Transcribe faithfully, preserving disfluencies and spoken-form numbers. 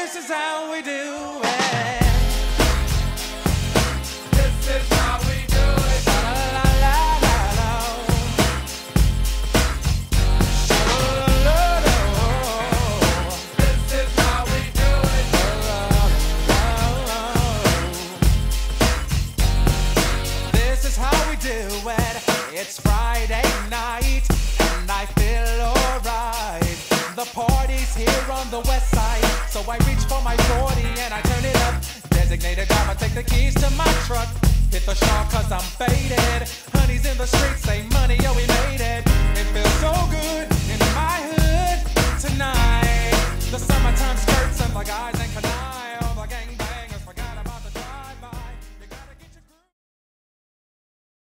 This is how we do it. This is how we do it. La la la la la. Sha-la-la-la-la. This is how we do it. This is how we do it. It's Friday night and I feel alright. The party's here on the west side, so I reach for my forty and I turn it up. Designated driver, take the keys to my truck. Hit the shop cause I'm faded. Honey's in the streets, say money, yo we made it. It feels so good